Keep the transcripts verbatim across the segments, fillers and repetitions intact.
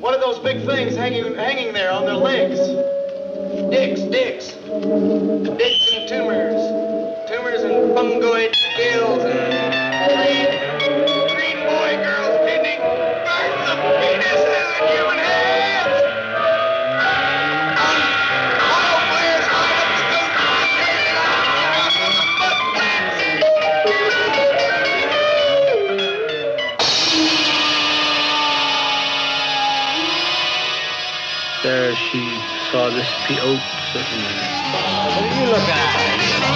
What are those big things hanging hanging there on their legs? Dicks, dicks. Dicks and tumors. Tumors and fungoid gills and green, green boy girls kidney. Birds of penises and human heads. Oil flares right up the There she saw this P O sitting there. What are you looking at?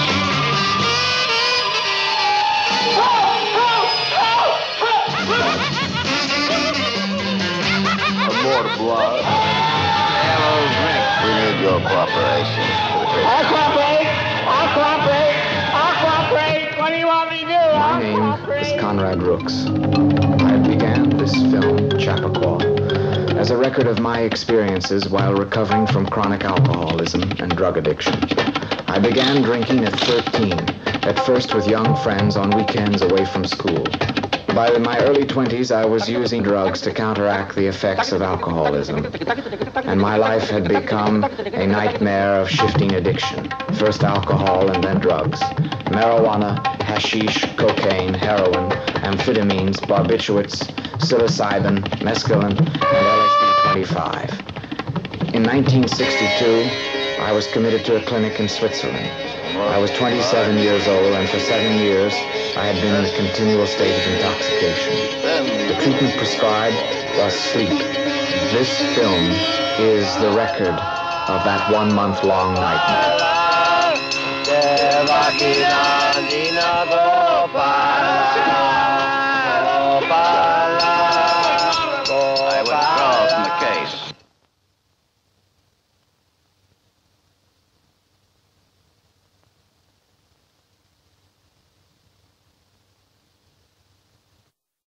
Some more blood. Hello, drink. We need your cooperation. I'll cooperate. I'll cooperate. I'll cooperate. What do you want me to do? My name is Conrad Rooks. I began this film, Chappaqua, as a record of my experiences while recovering from chronic alcoholism and drug addiction. I began drinking at thirteen, at first with young friends on weekends away from school. By my early twenties, I was using drugs to counteract the effects of alcoholism, and my life had become a nightmare of shifting addiction, first alcohol and then drugs. Marijuana, hashish, cocaine, heroin, amphetamines, barbiturates, psilocybin, mescaline, and L S D twenty-five. In nineteen sixty-two, I was committed to a clinic in Switzerland. I was twenty-seven years old, and for seven years, I had been in a continual state of intoxication. The treatment prescribed was sleep. This film is the record of that one-month-long nightmare.